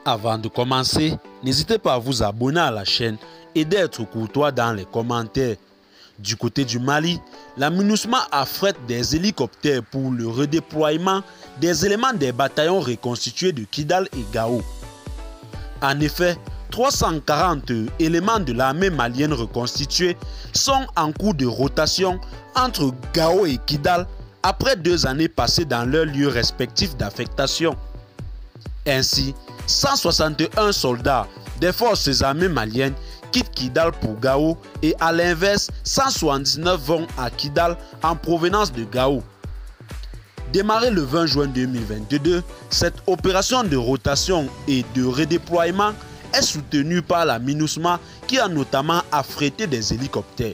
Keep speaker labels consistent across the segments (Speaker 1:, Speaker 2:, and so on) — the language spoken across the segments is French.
Speaker 1: Avant de commencer, n'hésitez pas à vous abonner à la chaîne et d'être courtois dans les commentaires. Du côté du Mali, la MINUSMA affrète des hélicoptères pour le redéploiement des éléments des bataillons reconstitués de Kidal et Gao. En effet, 340 éléments de l'armée malienne reconstitués sont en cours de rotation entre Gao et Kidal après 2 années passées dans leurs lieux respectifs d'affectation. Ainsi, 161 soldats des forces armées maliennes quittent Kidal pour Gao et à l'inverse, 179 vont à Kidal en provenance de Gao. Démarrée le 20 juin 2022, cette opération de rotation et de redéploiement est soutenue par la MINUSMA qui a notamment affrété des hélicoptères.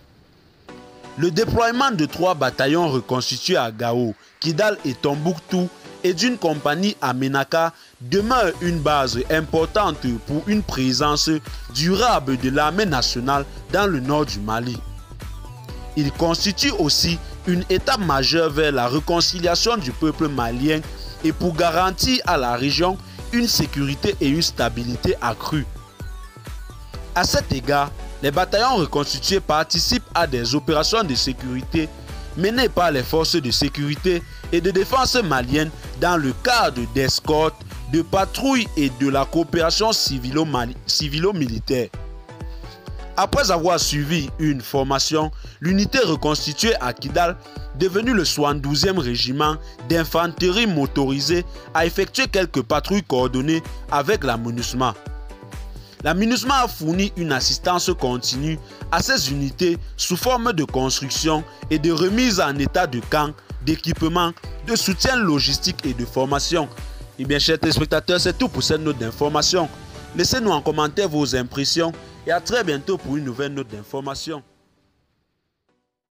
Speaker 1: Le déploiement de 3 bataillons reconstitués à Gao, Kidal et Tombouctou et d'une compagnie à Ménaka demeure une base importante pour une présence durable de l'armée nationale dans le nord du Mali. Il constitue aussi une étape majeure vers la réconciliation du peuple malien et pour garantir à la région une sécurité et une stabilité accrues. À cet égard, les bataillons reconstitués participent à des opérations de sécurité menées par les forces de sécurité et de défense maliennes dans le cadre d'escortes, de patrouilles et de la coopération civilo-militaire. Après avoir suivi une formation, l'unité reconstituée à Kidal, devenue le 72e régiment d'infanterie motorisée, a effectué quelques patrouilles coordonnées avec la MINUSMA. La MINUSMA a fourni une assistance continue à ces unités sous forme de construction et de remise en état de camp, d'équipement, de soutien logistique et de formation. Et bien, chers téléspectateurs, c'est tout pour cette note d'information. Laissez-nous en commentaire vos impressions et à très bientôt pour une nouvelle note d'information.